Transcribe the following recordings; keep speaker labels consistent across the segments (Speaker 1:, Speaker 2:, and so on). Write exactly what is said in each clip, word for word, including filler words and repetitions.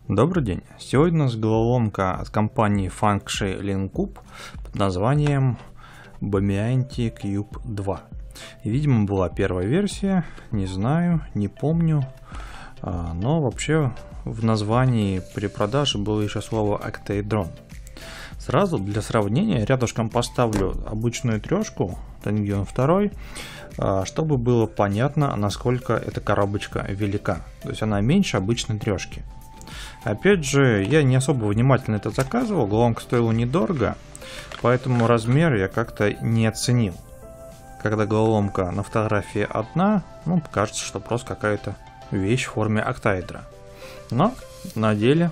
Speaker 1: Добрый день. Сегодня у нас головоломка от компании Function Linkub под названием Bamianti Cube два. И, видимо, была первая версия, не знаю, не помню, но вообще в названии при продаже было еще слово Octaedron. Сразу для сравнения рядышком поставлю обычную трешку Teнгион два, чтобы было понятно, насколько эта коробочка велика. То есть она меньше обычной трешки. Опять же, я не особо внимательно это заказывал, головоломка стоила недорого, поэтому размер я как-то не оценил. Когда головоломка на фотографии одна, ну, кажется, что просто какая-то вещь в форме октаэдра. Но на деле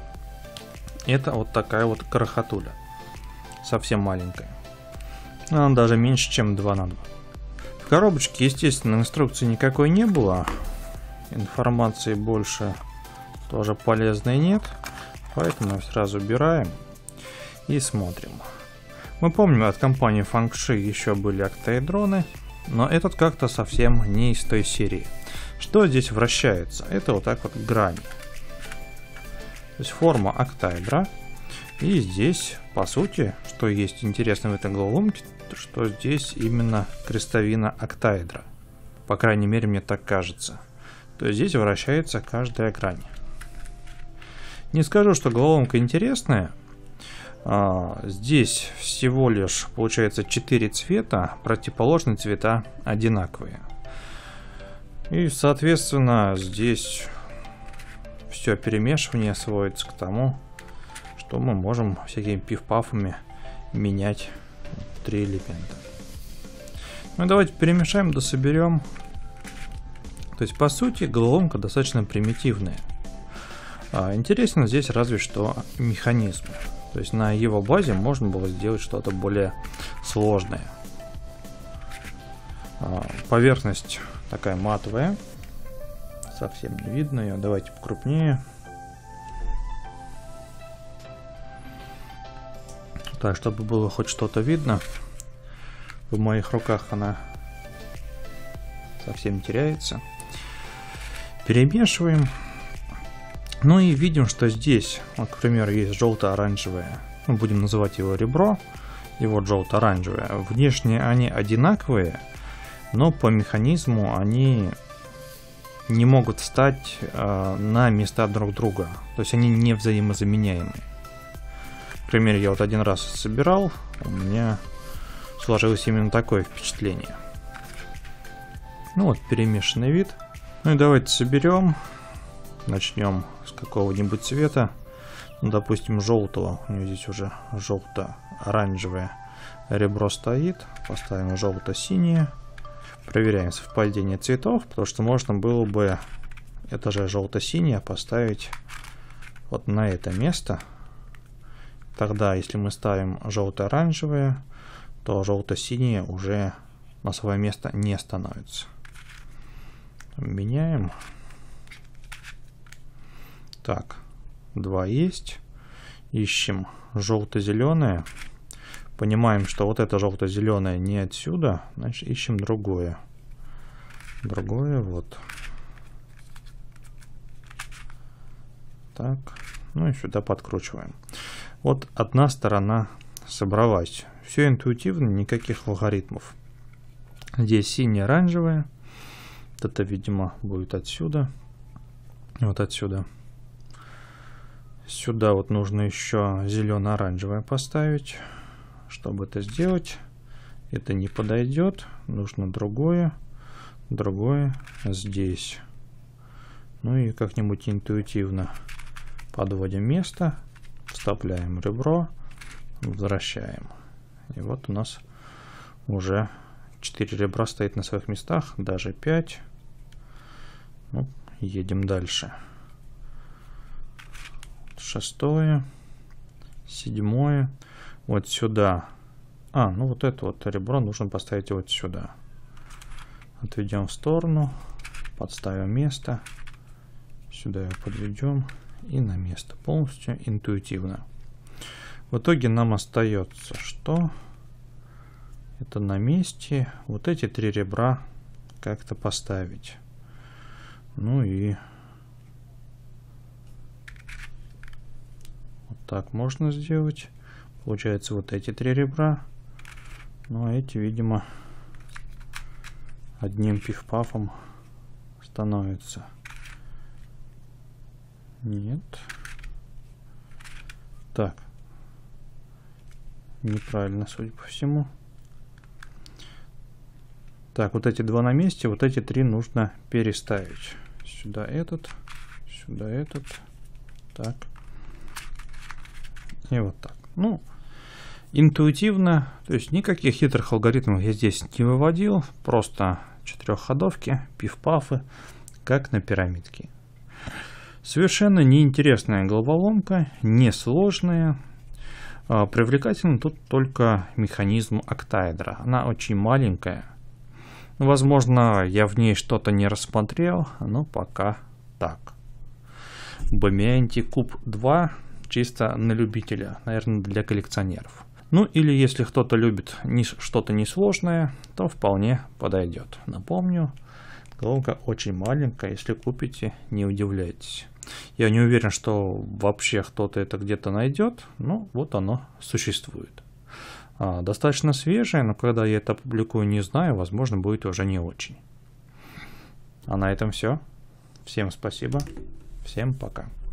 Speaker 1: это вот такая вот крохотуля, совсем маленькая. Она даже меньше, чем два на два. В коробочке, естественно, инструкции никакой не было, информации больше тоже полезной нет, поэтому сразу убираем и смотрим. Мы помним, от компании Function еще были октаэдроны, но этот как-то совсем не из той серии. Что здесь вращается? Это вот так вот грани. То есть форма октаэдра. И здесь, по сути, что есть интересно в этой головоломке, что здесь именно крестовина октаэдра. По крайней мере, мне так кажется. То есть здесь вращается каждая грань. Не скажу, что головоломка интересная. А, здесь всего лишь получается четыре цвета, противоположные цвета одинаковые. И, соответственно, здесь все перемешивание сводится к тому, что мы можем всякими пиф-пафами менять три элемента. Ну давайте перемешаем, дособерем. То есть, по сути, головоломка достаточно примитивная. А, интересно здесь разве что механизм. То есть на его базе можно было сделать что-то более сложное. А, поверхность такая матовая. Совсем не видно ее. Давайте покрупнее. Так, чтобы было хоть что-то видно. В моих руках она совсем теряется. Перемешиваем. Ну и видим, что здесь, вот, к примеру, есть желто-оранжевое, мы будем называть его ребро, и вот желто-оранжевое. Внешне они одинаковые, но по механизму они не могут встать э, на места друг друга, то есть они не взаимозаменяемы. К примеру, я вот один раз собирал, у меня сложилось именно такое впечатление. Ну вот, перемешанный вид. Ну и давайте соберем. Начнем с какого-нибудь цвета, ну, допустим, желтого. У него здесь уже желто-оранжевое ребро стоит. Поставим желто-синее. Проверяем совпадение цветов, потому что можно было бы это же желто-синее поставить вот на это место. Тогда, если мы ставим желто-оранжевое, то желто-синее уже на свое место не становится. Меняем. Так, два есть. Ищем желто-зеленое. Понимаем, что вот это желто-зеленое не отсюда. Значит, ищем другое. Другое вот. Так, ну и сюда подкручиваем. Вот одна сторона собралась. Все интуитивно, никаких алгоритмов. Здесь сине-оранжевое. Это, видимо, будет отсюда. Вот отсюда. Сюда вот нужно еще зелено-оранжевое поставить. Чтобы это сделать, это не подойдет. Нужно другое. Другое здесь. Ну и как-нибудь интуитивно подводим место. Вставляем ребро. Возвращаем. И вот у нас уже четыре ребра стоит на своих местах. Даже пять. Ну, едем дальше. Шестое, седьмое, вот сюда. А, ну вот это вот ребро нужно поставить вот сюда. Отведем в сторону, подставим место, сюда его подведем и на место. Полностью интуитивно. В итоге нам остается, что это на месте. Вот эти три ребра как-то поставить. Ну и так можно сделать. Получается вот эти три ребра. Ну а эти, видимо, одним пиф-пафом становятся. Нет. Так. Неправильно, судя по всему. Так, вот эти два на месте, вот эти три нужно переставить. Сюда этот, сюда этот. Так. И вот так. Ну, интуитивно, то есть никаких хитрых алгоритмов я здесь не выводил. Просто четырехходовки, пиф-пафы, как на пирамидке. Совершенно неинтересная головоломка, несложная. Привлекательный тут только механизм октаэдра. Она очень маленькая. Возможно, я в ней что-то не рассмотрел, но пока так. Бомианти Куб два чисто на любителя, наверное, для коллекционеров. Ну или если кто-то любит что-то несложное, то вполне подойдет. Напомню, головка очень маленькая, если купите, не удивляйтесь. Я не уверен, что вообще кто-то это где-то найдет, но вот оно существует. А, достаточно свежее, но когда я это опубликую, не знаю, возможно, будет уже не очень. А на этом все. Всем спасибо, всем пока.